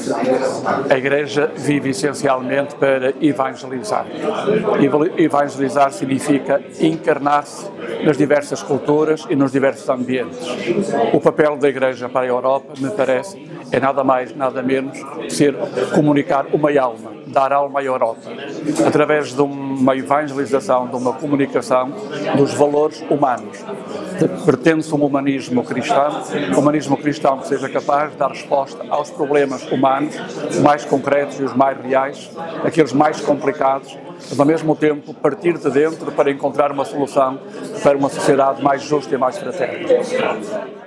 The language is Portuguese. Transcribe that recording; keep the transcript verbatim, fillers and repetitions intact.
A Igreja vive essencialmente para evangelizar. Evangelizar significa encarnar-se nas diversas culturas e nos diversos ambientes. O papel da Igreja para a Europa, me parece, é nada mais, nada menos, ser comunicar uma alma, dar alma à Europa, através de uma evangelização, de uma comunicação dos valores humanos. Pretende-se um humanismo cristão, um humanismo cristão que seja capaz de dar resposta aos problemas humanos, os mais concretos e os mais reais, aqueles mais complicados, mas ao mesmo tempo partir de dentro para encontrar uma solução para uma sociedade mais justa e mais fraterna.